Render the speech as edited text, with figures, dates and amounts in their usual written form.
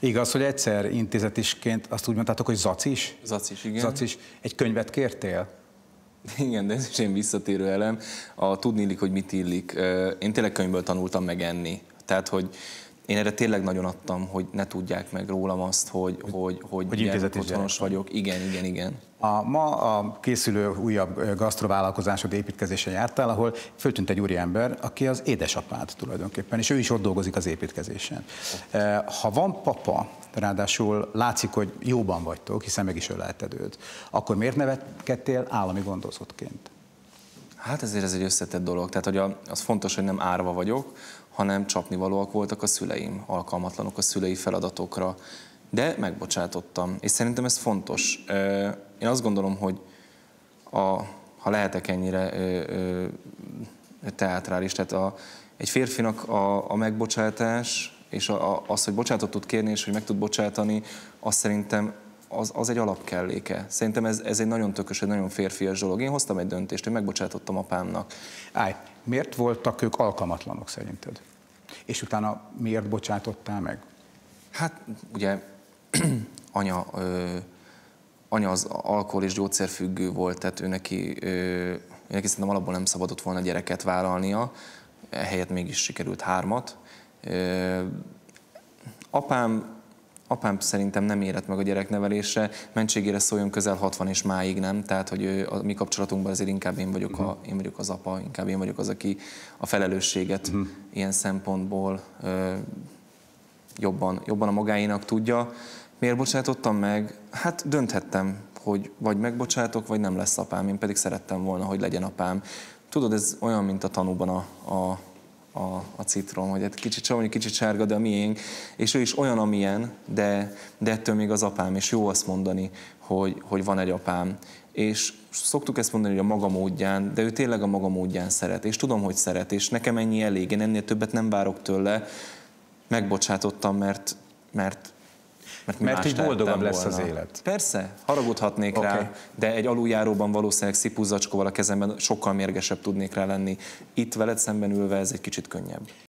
Igaz, hogy egyszer intézetisként azt úgy mondtátok, hogy zacis? Zacis, igen. Zacis. Egy könyvet kértél? Igen, de ez is egy visszatérő elem. A tudni illik, hogy mit illik. Én tényleg könyvből tanultam meg enni. Tehát, hogy én erre tényleg nagyon adtam, hogy ne tudják meg rólam azt, hogy otthonos vagyok. Igen. Ma a készülő újabb gasztrovállalkozásod építkezésen jártál, ahol föltűnt egy úriember, aki az édesapád tulajdonképpen, és ő is ott dolgozik az építkezésen. Ha van papa, ráadásul látszik, hogy jóban vagytok, hiszen meg is ölelted őt, akkor miért nevekedtél állami gondozottként? Hát ezért ez egy összetett dolog. Tehát, hogy az fontos, hogy nem árva vagyok, hanem csapnivalóak voltak a szüleim, alkalmatlanok a szülei feladatokra. De megbocsátottam, és szerintem ez fontos. Én azt gondolom, hogy ha lehetek ennyire teátrális, tehát egy férfinak a megbocsátás, és az, hogy bocsátot tud kérni, és hogy meg tud bocsátani, azt szerintem az egy alapkelléke. Szerintem ez egy nagyon tökös, egy nagyon férfias dolog. Én hoztam egy döntést, hogy megbocsátottam apámnak. Miért voltak ők alkalmatlanok szerinted? És utána miért bocsátottál meg? Hát ugye anya az alkohol- és gyógyszerfüggő volt, tehát ő neki szerintem alapból nem szabadott volna gyereket vállalnia, ehelyett mégis sikerült 3. Apám szerintem nem érett meg a gyereknevelésre, mentségére szóljon, közel 60 és máig nem, tehát hogy a mi kapcsolatunkban azért inkább én vagyok az apa, inkább én vagyok az, aki a felelősséget ilyen szempontból jobban a magáénak tudja. Miért bocsátottam meg? Hát dönthettem, hogy vagy megbocsátok, vagy nem lesz apám, én pedig szerettem volna, hogy legyen apám. Tudod, ez olyan, mint a tanúban a citrom, hogy kicsit sárga, de a miénk, és ő is olyan, amilyen, de ettől még az apám, és jó azt mondani, hogy van egy apám. És szoktuk ezt mondani, hogy a maga módján, de ő tényleg a maga módján szeret, és tudom, hogy szeret, és nekem ennyi elég, én ennél többet nem várok tőle, megbocsátottam, mert így boldogabb lesz az élet. Persze, haragudhatnék rá, de egy aluljáróban valószínűleg szipuzzacskóval a kezemben sokkal mérgesebb tudnék rá lenni. Itt veled szemben ülve ez egy kicsit könnyebb.